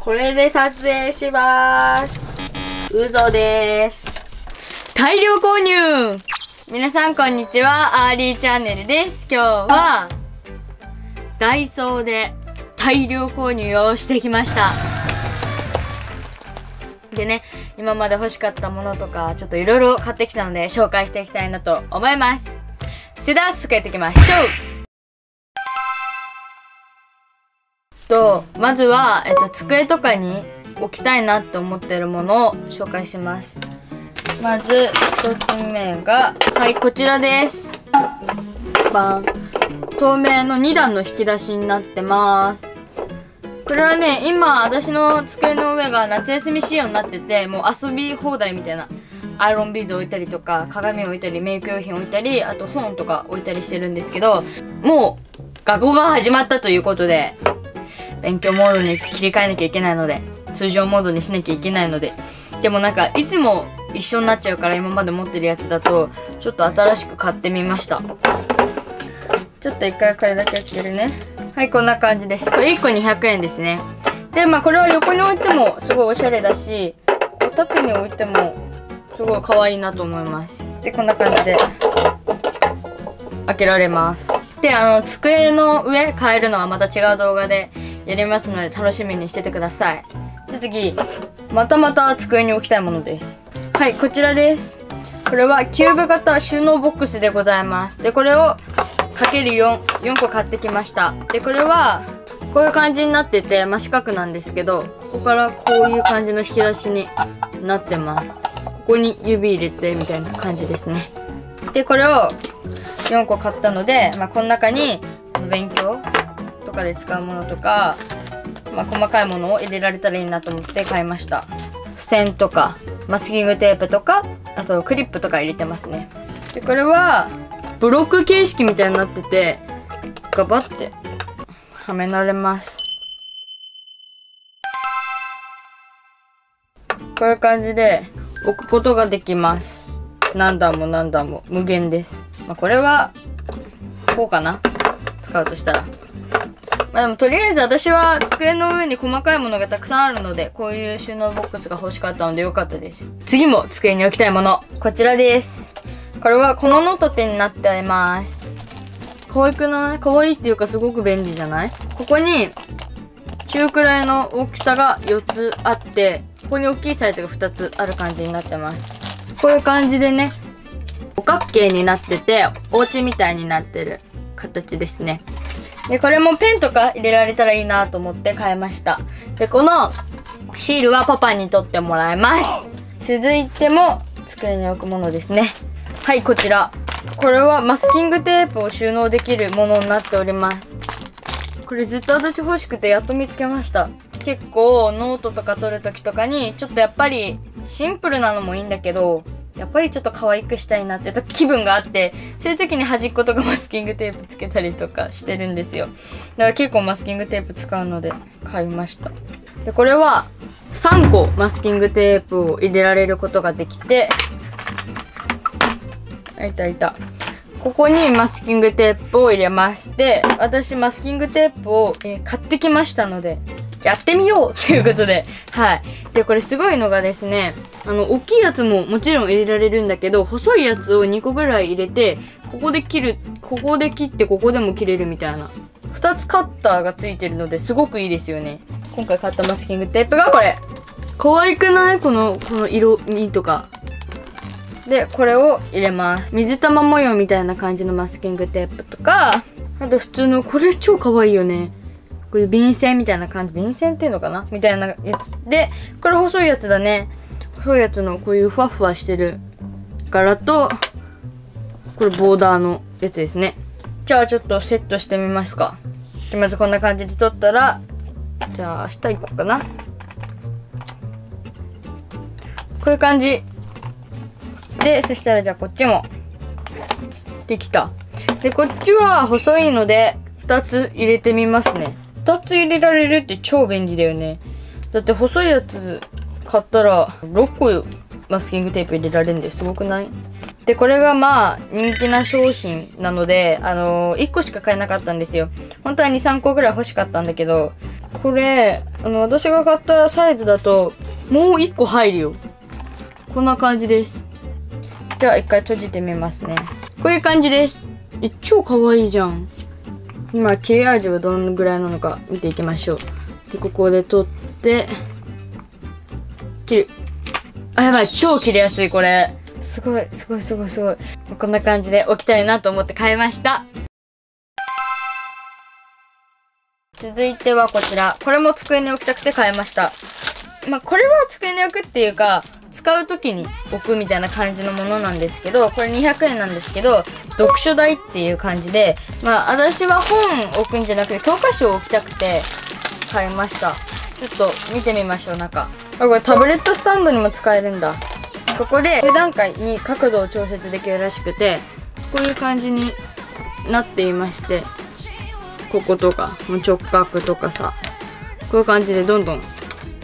これで撮影します。嘘です。大量購入。皆さんこんにちは、アーリーチャンネルです。今日はダイソーで大量購入をしてきました。でね、今まで欲しかったものとかちょっといろいろ買ってきたので紹介していきたいなと思います。それでは早速やっていきましょう。まずは、机とかに置きたいなって思ってるものを紹介します。まず一つ目が、はい、こちらです。バン。透明の2段の引き出しになってます。これはね、今私の机の上が夏休み仕様になってて、もう遊び放題みたいな。アイロンビーズ置いたりとか、鏡置いたり、メイク用品置いたり、あと本とか置いたりしてるんですけど、もう学校が始まったということで、勉強モードに切り替えなきゃいけないので、通常モードにしなきゃいけないので、でもなんかいつも一緒になっちゃうから今まで持ってるやつだと、ちょっと新しく買ってみました。ちょっと一回これだけやってるね。はい、こんな感じです。これ1個200円ですね。で、まあこれは横に置いてもすごいおしゃれだし、縦に置いてもすごい可愛いなと思います。で、こんな感じで開けられます。で、机の上変えるのはまた違う動画でやりますので楽しみにしててください。で、次、また机に置きたいものです。はい、こちらです。これはキューブ型収納ボックスでございます。で、これをかける4個買ってきました。で、これはこういう感じになってて真四角なんですけど、ここからこういう感じの引き出しになってます。ここに指入れてみたいな感じですね。で、これを4個買ったので、まあ、この中に勉強とかで使うものとか、まあ、細かいものを入れられたらいいなと思って買いました。付箋とかマスキングテープとか、あとクリップとか入れてますね。で、これはブロック形式みたいになってて、ガバってはめられます。こういう感じで置くことができます。何段も何段も無限です。まあ、これはこうかな、使うとしたら。まあでもとりあえず私は机の上に細かいものがたくさんあるので、こういう収納ボックスが欲しかったのでよかったです。次も机に置きたいもの、こちらです。これは小物立てになっています。可愛くない？可愛いっていうかすごく便利じゃない？ここに中くらいの大きさが4つあって、ここに大きいサイズが2つある感じになってます。こういう感じでね、五角形になってて、お家みたいになってる形ですね。で、これもペンとか入れられたらいいなと思って買いました。で、このシールはパパに取ってもらいます。続いても机に置くものですね。はい、こちら。これはマスキングテープを収納できるものになっております。これずっと私欲しくてやっと見つけました。結構ノートとか取るときとかにちょっとやっぱりシンプルなのもいいんだけど、やっぱりちょっと可愛くしたいなって気分があって、そういう時に端っことかマスキングテープつけたりとかしてるんですよ。だから結構マスキングテープ使うので買いました。で、これは3個マスキングテープを入れられることができて、いた。ここにマスキングテープを入れます。で、私マスキングテープを、買ってきましたので、やってみようということで、はい。で、これすごいのがですね、大きいやつももちろん入れられるんだけど、細いやつを2個ぐらい入れて、ここで切ってここでも切れるみたいな。2つカッターがついてるのですごくいいですよね。今回買ったマスキングテープがこれ。可愛くない？この色味とか。で、これを入れます。水玉模様みたいな感じのマスキングテープとか、あと普通の、これ超可愛いよね。こういう便箋みたいな感じ。便箋っていうのかなみたいなやつ。で、これ細いやつだね。細いやつのこういうふわふわしてる柄と、これボーダーのやつですね。じゃあちょっとセットしてみますか。で、まずこんな感じで撮ったら、じゃあ下行こうかな。こういう感じ。で、そしたらじゃあこっちもできた。で、こっちは細いので2つ入れてみますね。2つ入れられるって超便利だよね。だって細いやつ買ったら6個マスキングテープ入れられるんですごくない？で、これがまあ人気な商品なので、1個しか買えなかったんですよ。本当は2、3個ぐらい欲しかったんだけど、 これ、私が買ったサイズだと、もう1個入るよ。こんな感じです。じゃあ、一回閉じてみますね。こういう感じです。超可愛いじゃん。今、切れ味はどのぐらいなのか見ていきましょう。で、ここで取って、切る。あ、やばい。超切れやすい、これ。すごい。こんな感じで置きたいなと思って買いました。続いてはこちら。これも机に置きたくて買いました。これは机に置くっていうか、使う時に置くみたいな感じのものなんですけど、これ200円なんですけど、読書台っていう感じで、私は本置くんじゃなくて、教科書を置きたくて買いました。ちょっと見てみましょう、中。これタブレットスタンドにも使えるんだ。ここで9段階に角度を調節できるらしくて、こういう感じになっていまして、こことか、もう直角とかさ、こういう感じでどんどん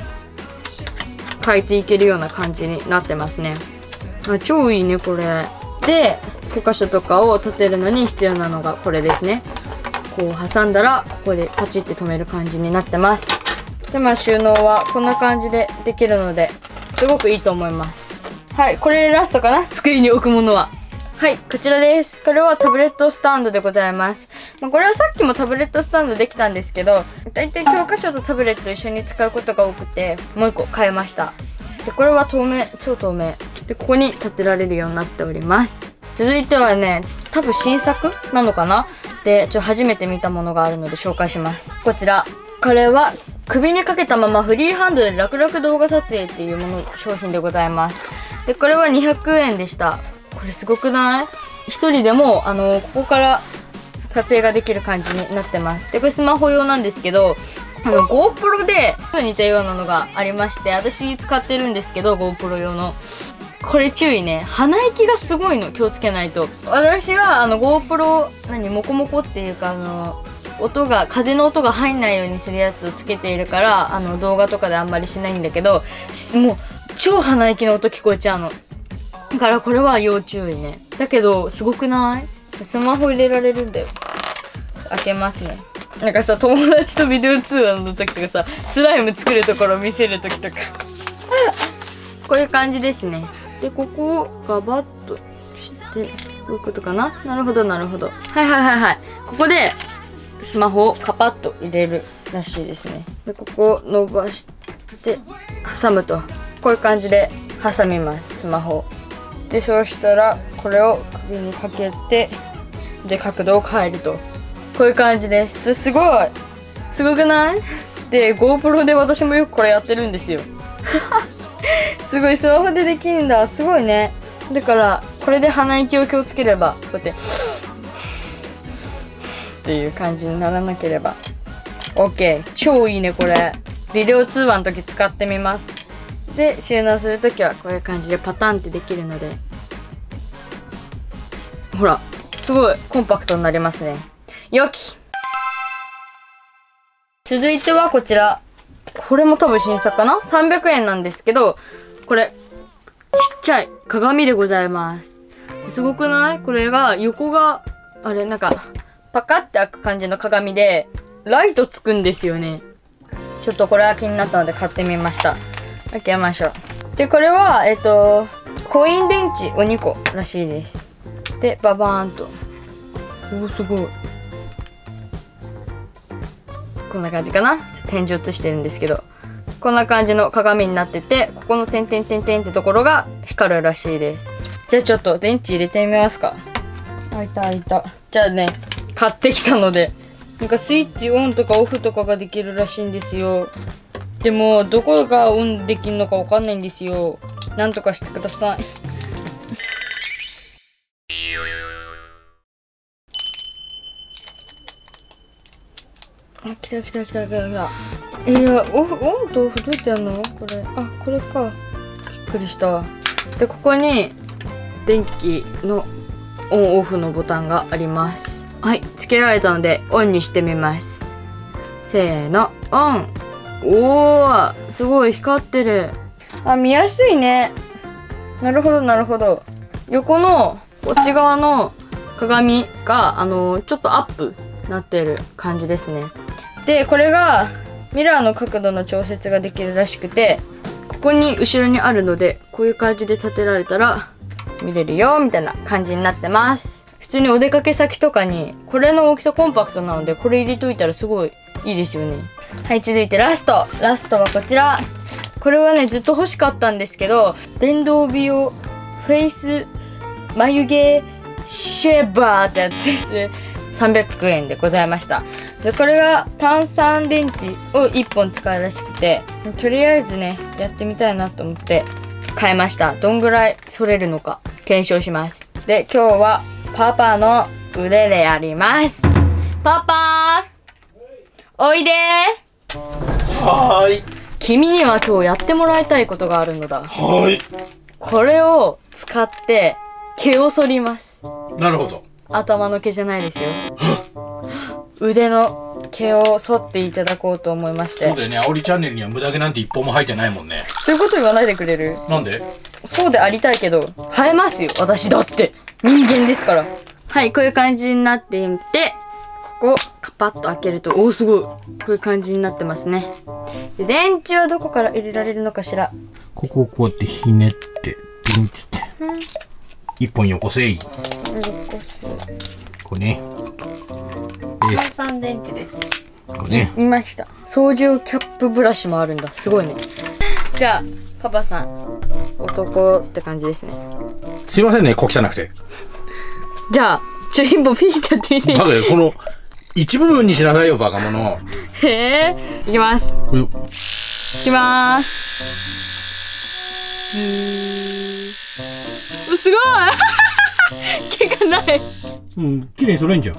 変えていけるような感じになってますね。超いいね、これ。で、教科書とかを立てるのに必要なのがこれですね。こう挟んだら、ここでパチって止める感じになってます。で、収納はこんな感じでできるので、すごくいいと思います。はい、これラストかな？机に置くものは。はい、こちらです。これはタブレットスタンドでございます。これはさっきもタブレットスタンドできたんですけど、だいたい教科書とタブレット一緒に使うことが多くて、もう一個買いました。で、これは透明、超透明。で、ここに立てられるようになっております。続いてはね、多分新作なのかな？で、初めて見たものがあるので紹介します。こちら。これは、首にかけたままフリーハンドで楽々動画撮影っていうもの、商品でございます。で、これは200円でした。これすごくない？一人でも、ここから撮影ができる感じになってます。で、これスマホ用なんですけど、GoPro で似たようなのがありまして、私使ってるんですけど、GoPro 用の。これ注意ね。鼻息がすごいの。気をつけないと。私は、GoPro、モコモコっていうか、風の音が入んないようにするやつをつけているから、動画とかであんまりしないんだけど、もう、超鼻息の音聞こえちゃうの。だからこれは要注意ね。だけど、すごくない？スマホ入れられるんだよ。開けますね。なんかさ、友達とビデオ通話の時とかさ、スライム作るところを見せる時とか。こういう感じですね。で、ここをガバッとして、こういうことかな？なるほど。はい。ここで、スマホをカパッと入れるらしいですね。で、ここを伸ばして、挟むと。こういう感じで挟みます、スマホを。で、そうしたら、これを首にかけて、で、角度を変えると。こういう感じです。すごい！すごくない？で、GoPro で私もよくこれやってるんですよ。すごい、スマホでできるんだ。すごいね。だから、これで鼻息を気をつければ、こうやって、っていう感じにならなければ。OK。超いいね、これ。ビデオ通話の時使ってみます。で、収納するときはこういう感じでパタンってできるので。ほら、すごいコンパクトになりますね。よき！続いてはこちら。これも多分新作かな？ 300 円なんですけど、これ、ちっちゃい鏡でございます。すごくない？これが、横が、なんか、パカって開く感じの鏡で、ライトつくんですよね。ちょっとこれは気になったので買ってみました。開けましょう。で、これは、コイン電池を2個らしいです。で、ババーンと。すごい。こんな感じかな？天井映してるんですけど。こんな感じの鏡になってて、ここの点々点々ってところが光るらしいです。じゃあちょっと電池入れてみますか。開いた。じゃあね、買ってきたので。なんかスイッチオンとかオフとかができるらしいんですよ。でも、どこがオンできるのかわかんないんですよ。なんとかしてください。あ、来た。いや、オンとオフどうやってやるの？これ。あ、これか。びっくりしたわ。で、ここに、電気のオンオフのボタンがあります。はい、つけられたので、オンにしてみます。せーの、オン。おー、すごい光ってる。あ、見やすいね。なるほど。横の、こっち側の鏡が、ちょっとアップなってる感じですね。で、これが、 ミラーの角度の調節ができるらしくて、ここに後ろにあるので、こういう感じで立てられたら見れるよみたいな感じになってます。普通にお出かけ先とかに、これの大きさコンパクトなので、これ入れといたらすごいいいですよね。はい、続いてラストはこちら。これはね、ずっと欲しかったんですけど、電動美容フェイス眉毛シェーバーってやつですね。300円でございました。で、これが炭酸電池を1本使うらしくて、とりあえずね、やってみたいなと思って買いました。どんぐらい反れるのか検証します。で、今日はパパの腕でやります。パパおいでー。 はーい。 君には今日やってもらいたいことがあるのだ。 はい。 これを使って毛を剃ります。 なるほど。 頭の毛じゃないですよ。腕の毛を剃っていただこうと思いまして。 そうだよね。あおりチャンネルには無駄毛なんて一本も生えてないもんね。 そういうこと言わないでくれる？ なんで？ そうでありたいけど、生えますよ。私だって。人間ですから。はい、こういう感じになっていて、ここ、カパッと開けると、おーすごい。こういう感じになってますね。で、電池はどこから入れられるのかしら。 ここをこうやってひねって、ピンって。一本よこせい。こうね。 炭酸電池です。 こうね。 見ました。操縦キャップブラシもあるんだ。すごいね。じゃあ、パパさん、男って感じですね。 すいませんね、小汚くて。 じゃあ、一本ピーってやってみていい？ バカよ、この、一部分にしなさいよ、バカ者。 へえ。いきます。いきまーす。すごい毛がない。 うん、綺麗に剃れんじゃん。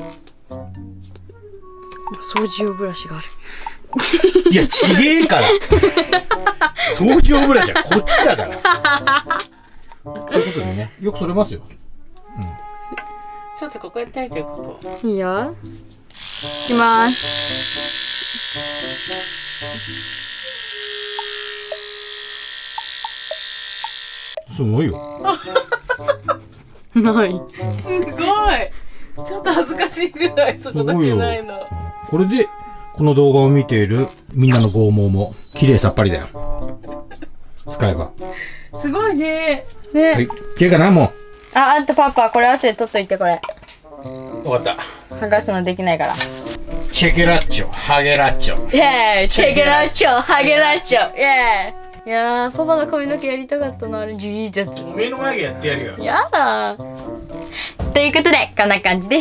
操縦ブラシがある。 いや、ちげえから。操縦ブラシはこっちだから。ということでね、よく剃れますよ。 ちょっとここやってみてよ、ここ。 いいよ。いきまーす。 すごいよ。 ない。 すごい。ちょっと恥ずかしいぐらいそこだけないの。 これで、この動画を見ているみんなの剛毛も綺麗さっぱりだよ。使えば。 すごいね。 ね。 はい。綺麗かな、もう。 あとパパ、これ後で取っといて、これ。 わかった。 剥がすのできないから。 チェケラッチョ、ハゲラッチョ。 イェーイチェケラッチョ、ハゲラッチョイェーイいやー、パパの髪の毛やりたかったな、あれ、ジーザツ。 おめえの前でやってやるよ。 やだー。ということで、こんな感じでした。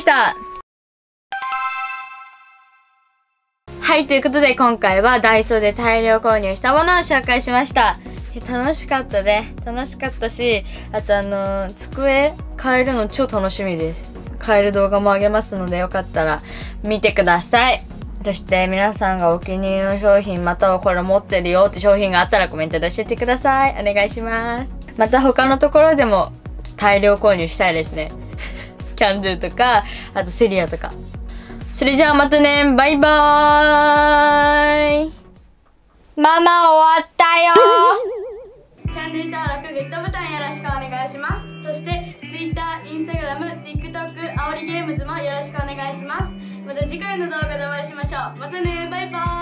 はい、ということで今回はダイソーで大量購入したものを紹介しました。楽しかったね。楽しかったし、あと机変えるの超楽しみです。変える動画もあげますので、よかったら見てください。そして皆さんがお気に入りの商品またはこれ持ってるよって商品があったらコメントで教えてください。お願いします。また他のところでも大量購入したいですね。キャンドゥとか、あとセリアとか。それじゃあまたね。バイバーイ。ママ終わったよ。チャンネル登録、グッドボタンよろしくお願いします。そして Twitter、Instagram、TikTok、あおりゲームズもよろしくお願いします。また次回の動画でお会いしましょう。またね。バイバーイ。